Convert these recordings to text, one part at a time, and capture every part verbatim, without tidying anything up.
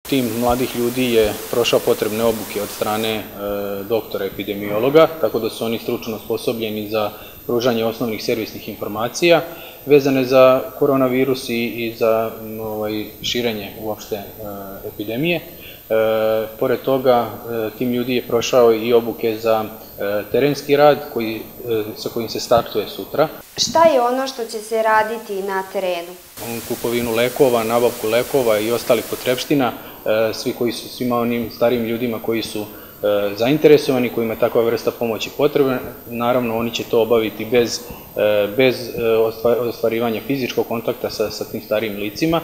Tim mladih ljudi je prošao potrebne obuke od strane doktora epidemiologa, tako da su oni stručno osposobljeni za pružanje osnovnih servisnih informacija vezane za koronavirus i za širenje uopšte epidemije. Pored toga, tim ljudi je prošao i obuke za terenski rad sa kojim se startuje sutra. Šta je ono što će se raditi na terenu? Kupovinu lekova, nabavku lekova i ostalih potrepština, svima onim starijim ljudima koji su zainteresovani, kojima je takva vrsta pomoći potrebna. Naravno, oni će to obaviti bez ostvarivanja fizičkog kontakta sa tim starijim licima.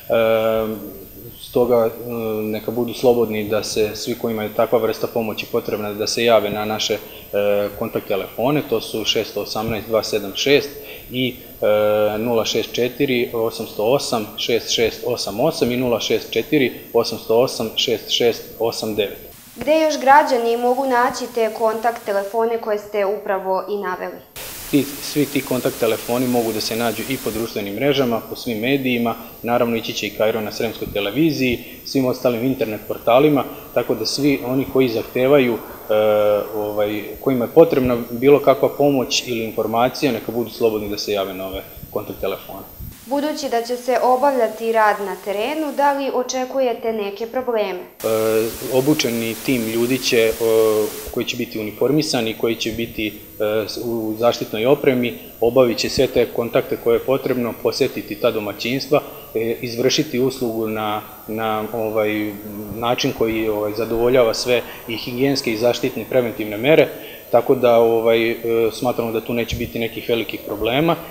Stoga neka budu slobodni da se svi kojima je takva vrsta pomoći potrebna da se jave na naše kontakt telefone, to su šest osam dva sedam šest i nula šest četiri osam nula osam šest šest osam osam i nula šest četiri osam nula osam šest šest osam devet. Gde još građani mogu naći te kontakt telefone koje ste upravo i naveli? Svi ti kontakt telefoni mogu da se nađu i po društvenim mrežama, po svim medijima, naravno ići će i Kairo na Sremskoj televiziji, svim ostalim internet portalima, tako da svi oni koji zahtevaju, kojima je potrebna bilo kakva pomoć ili informacija, neka budu slobodni da se jave na ove kontakt telefone. Budući da će se obavljati rad na terenu, da li očekujete neke probleme? Obučeni tim ljudi će, koji će biti uniformisani, koji će biti u zaštitnoj opremi, obavit će sve te kontakte koje je potrebno, posetiti ta domaćinstva, izvršiti uslugu na način koji zadovoljava sve i higijenske i zaštitne i preventivne mere, tako da smatramo da tu neće biti nekih velikih problema